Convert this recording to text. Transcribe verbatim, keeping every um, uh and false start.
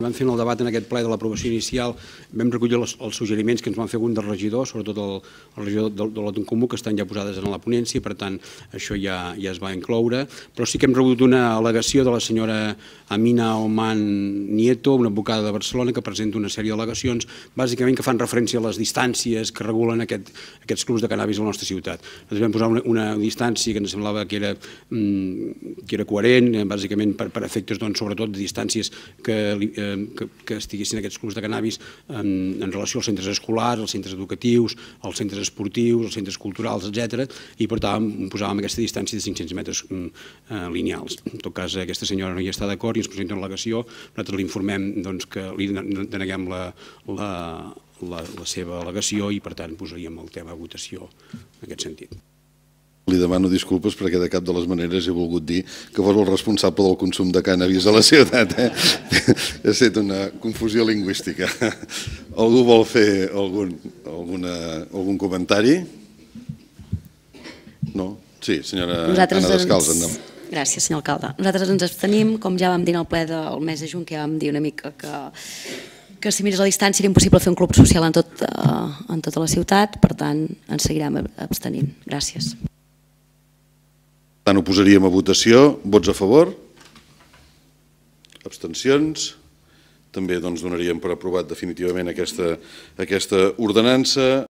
Vam fer el debat en aquest ple de l'aprovació inicial, vam recollir els, els suggeriments que ens van fer algun dels regidors, sobretot el, el regidor de, de l'Òtom Comú, que estan ja posades en la ponència, per tant, això ja, ja es va incloure. Però sí que hem rebut una al·legació de la senyora Amina Oman Nieto, una advocada de Barcelona, que presenta una sèrie d'al·legacions, bàsicament que fan referència a les distàncies que regulen aquest, aquests clubs de cannabis a la nostra ciutat. Nosaltres vam posar una, una distància que ens semblava que era, mm, que era coherent, bàsicament per, per efectes, doncs, sobretot, de distàncies que eh, Que, que estiguessin aquests clubs de cannabis en, en relació als centres escolars, als centres educatius, als centres esportius, als centres culturals, etcètera, i per tant posàvem aquesta distància de cinc-cents metres eh, lineals. En tot cas, aquesta senyora no hi està d'acord i ens presenta una al·legació, nosaltres li informem doncs, que li deneguem la, la, la, la seva al·legació i per tant posaríem el tema a votació en aquest sentit. Li demano disculpes perquè de cap de les maneres he volgut dir que fos el responsable del consum de cànnabis a la ciutat. Eh? Ha estat una confusió lingüística. Algú vol fer algun, alguna, algun comentari? No? Sí, senyora Anna Descalç. Ens... Gràcies, senyor alcalde. Nosaltres ens abstenim, com ja vam dir en el ple del mes de juny, que ja vam dir una mica que... que si mires la distància era impossible fer un club social en, tot, uh, en tota la ciutat, per tant ens seguirem abstenint. Gràcies. Per tant, ho posaríem a votació. Vots a favor? Abstencions? També doncs, donaríem per aprovat definitivament aquesta, aquesta ordenança.